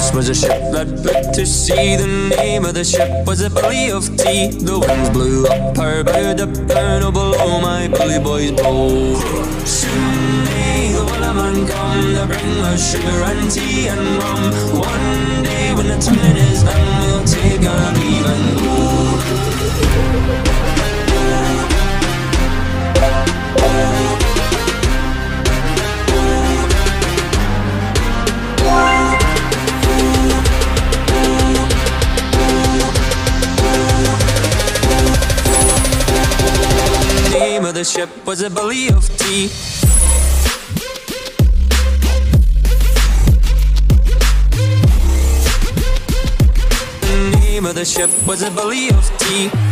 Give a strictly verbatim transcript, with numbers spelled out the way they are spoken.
This was a ship that put to sea. The name of the ship was a Billy of Tea. The winds blew up her bow, up down, oh below my bully boys blow. Soon may the Wellerman come to bring us sugar and tea and rum. One day when the time is done, we'll take our leave and go. The ship was a Billy of Tea. The name of the ship was a Billy of Tea.